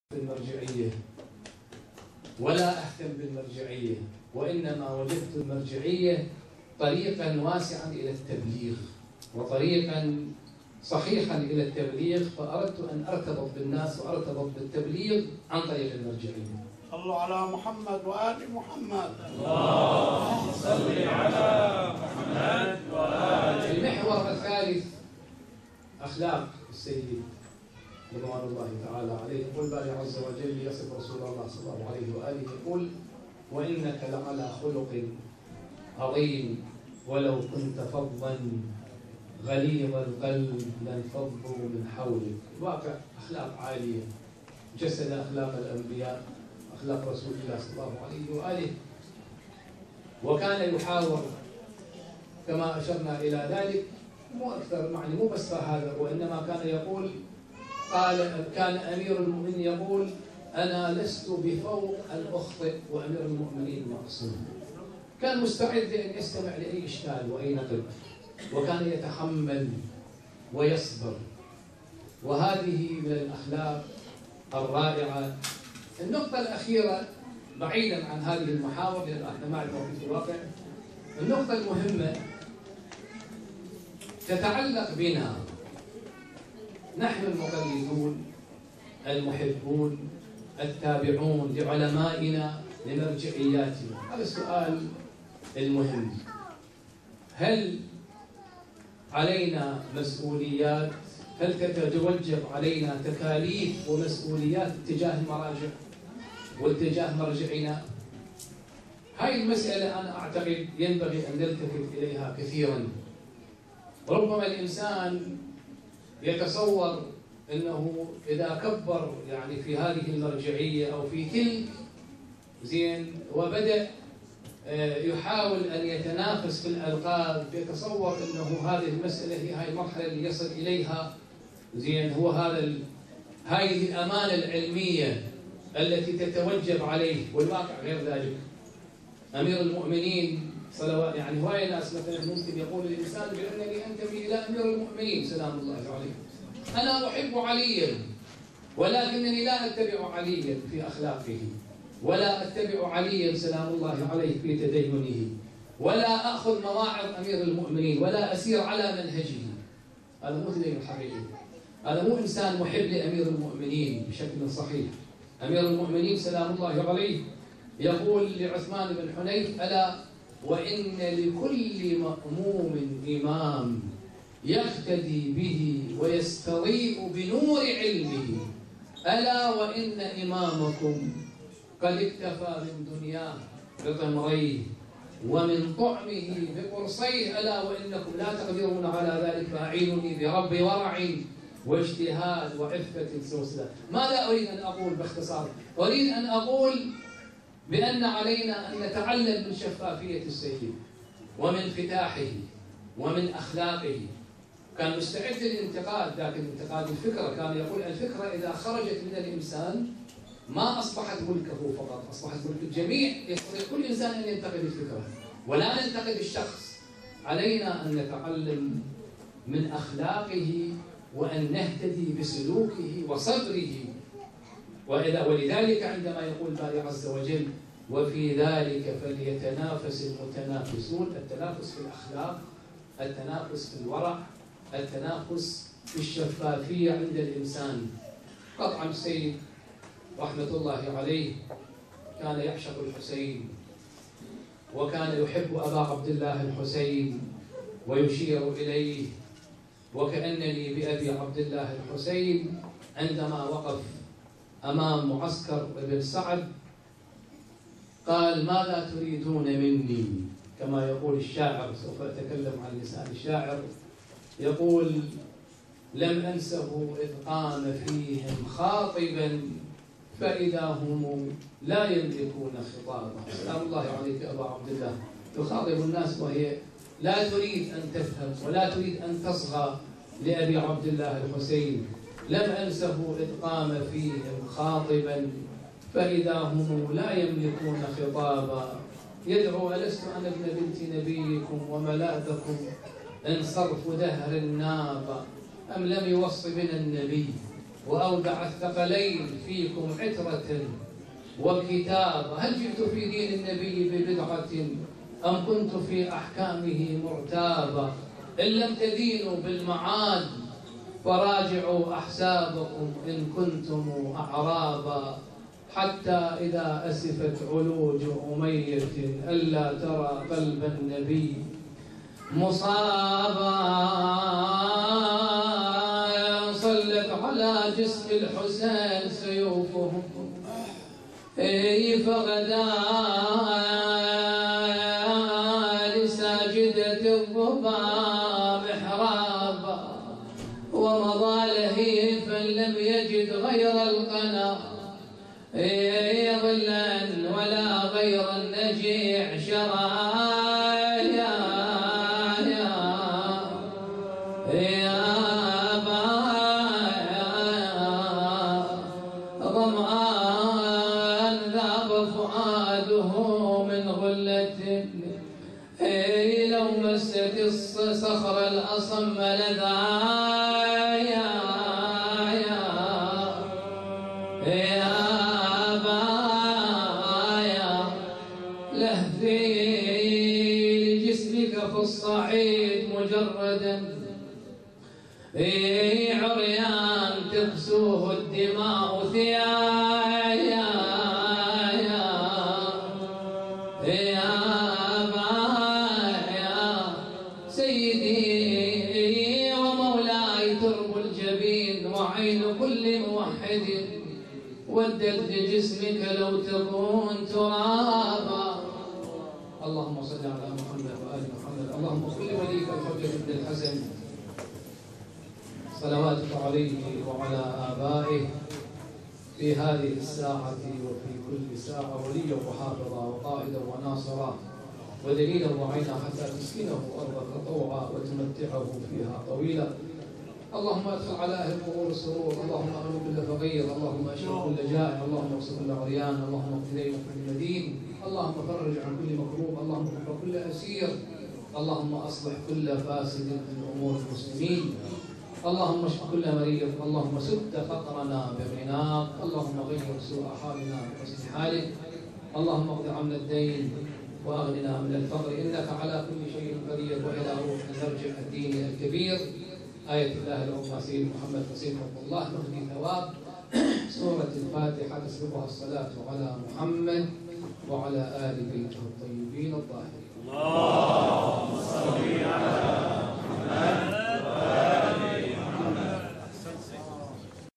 المرجعية ولا أهتم بالمرجعية، وإنما وجدت المرجعية طريقا واسعا إلى التبليغ وطريقا صحيحا إلى التبليغ، فأردت أن أرتبط بالناس وأرتبط بالتبليغ عن طريق المرجعية. صلوا على محمد وآل محمد. اللهم صل على محمد وآل. المحور الثالث أخلاق السيد رضوان الله تعالى عليه. يقول باري عز وجل يصف رسول الله صلى الله عليه وآله يقول: وإنك لعلى خلق عظيم ولو كنت فظا غليظ القلب لانفضوا من حولك. الواقع أخلاق عالية، جسد أخلاق الأنبياء، أخلاق رسول الله صلى الله عليه وآله، وكان يحاور كما أشرنا إلى ذلك، مو أكثر يعني مو بس هذا، وإنما كان يقول، كان أمير المؤمنين يقول: أنا لست بفوق أن أخطئ وأمير المؤمنين معصوم. كان مستعد أن يستمع لأي إشكال وأي نقد، وكان يتحمل ويصبر، وهذه من الأخلاق الرائعة. النقطة الأخيرة بعيدا عن هذه المحاور لأن احنا ما عندنا في الواقع، النقطة المهمة تتعلق بنا نحن المقلدون المحبون التابعون لعلمائنا لمرجعياتنا. هذا السؤال المهم: هل علينا مسؤوليات؟ هل تتوجب علينا تكاليف ومسؤوليات اتجاه المراجع واتجاه مرجعنا؟ هاي المسألة أنا أعتقد ينبغي أن نلتفت إليها كثيرا. ربما الإنسان يتصور أنه إذا كبر يعني في هذه المرجعية أو في تلك زين وبدأ يحاول أن يتنافس في الألقاب، يتصور أنه هذه المسألة هي هاي المرحلة اللي يصل إليها زين، هو هذه الأمانة العلمية التي تتوجب عليه، والواقع غير ذلك. أمير المؤمنين صلوات يعني هواي ناس مثلا ممكن يقول الإنسان بأنني أنتمي إلى أمير المؤمنين سلام الله عليه، أنا أحب عليا ولكنني لا أتبع عليا في أخلاقه، ولا أتبع عليا سلام الله عليه في تدينه، ولا أخذ مواعظ أمير المؤمنين، ولا أسير على منهجه. هذا مو تدين حقيقي، هذا مو إنسان محب لأمير المؤمنين بشكل صحيح. أمير المؤمنين سلام الله عليه يقول لعثمان بن حنيف: ألا وإن لكل مأموم إمام يقتدي به ويستضيء بنور علمه، ألا وإن إمامكم قد اكتفى من دنياه بطمريه ومن طعمه بقرصيه، ألا وإنكم لا تقدرون على ذلك فأعينوني برب ورع واجتهاد وعفة سوسة. ماذا أريد أن أقول باختصار؟ أريد أن أقول بأن علينا أن نتعلم من شفافية السيد ومن انفتاحه ومن أخلاقه. كان مستعد للانتقاد، لكن انتقاد الفكرة، كان يقول الفكرة إذا خرجت من الإنسان ما أصبحت ملكه فقط، أصبحت ملك الجميع. يستطيع كل إنسان أن ينتقد الفكرة ولا ننتقد الشخص. علينا أن نتعلم من أخلاقه وأن نهتدي بسلوكه وصبره. ولذلك عندما يقول باري عز وجل: وفي ذلك فليتنافس المتنافسون، التنافس في الأخلاق، التنافس في الورع، التنافس في الشفافية عند الإنسان. قطعا السيد رحمة الله عليه كان يعشق الحسين، وكان يحب أبا عبد الله الحسين ويشير إليه: وكأنني بأبي عبد الله الحسين عندما وقف أمام معسكر ابن سعد قال: ماذا تريدون مني؟ كما يقول الشاعر، سوف أتكلم عن لسان الشاعر، يقول: لم أنسه إذ قام فيهم خاطبا فإذا هم لا يملكون خطابا. سلام الله عليك أبا عبد الله، تخاطب الناس وهي لا تريد أن تفهم ولا تريد أن تصغى لأبي عبد الله الحسين. لم أنسه إذ قام فيهم خاطبا فإذا هم لا يملكون خطابا. يدعو: ألست أنا ابن بنت نبيكم وملاذكم إن صرف دهر الناب، أم لم يوص بنا النبي وأودع الثقلين فيكم عترة وكتابة. هل جئت في دين النبي ببدعة أم كنت في أحكامه مرتابا؟ إن لم تدينوا بالمعاد فراجعوا أحسابكم إن كنتم أعرابا. حتى إذا أسفت علوج أمية ألا ترى قلب النبي مصابا. صلت على جسم الحسين سيوفهم فغدا لساجدة الظبا محرابا. ومضى لهيفا لم يجد غير القنا ظلا ولا غير النجيع شرايا. يا ظمآن ذاب فؤاده من غلة لو مست الصخر الأصم لذايا. لهفي لجسمك في الصعيد مجردا عريان تقسوه الدماء ثيايا. يا سيدي ومولاي ترب الجبين وعين كل موحد ودت لجسمك لو تكون ترابا. اللهم صل على محمد وآل محمد. اللهم صل وليك الحجة بن الحسن صلواتك عليه وعلى آبائه في هذه الساعة وفي كل ساعة وليا وحافظا وقائدا وناصرا ودليلا وعينا حتى تسكنه أرضك طوعا وتمتعه فيها طويلا. اللهم ادخل على اهل القبور السرور. اللهم امن كل فقير. اللهم اشف كل جائع. اللهم اغسل كل عريان. اللهم اقض دين كل مدين. اللهم فرج عن كل مكروب. اللهم كف كل اسير. اللهم اصلح كل فاسد من امور المسلمين. اللهم اشف كل مريض. اللهم سد فقرنا بغناك. اللهم غير سوء حالنا بحسن حالك. اللهم اقض عنا الدين واغننا من الفقر انك على كل شيء قدير. والى روح المرجع الدين الكبير آية الله العظمى سيد محمد حسين رحمه الله نهدي ثواب سورة الفاتحة تسبقها الصلاة على محمد وعلى آل بيته الطيبين الطاهرين.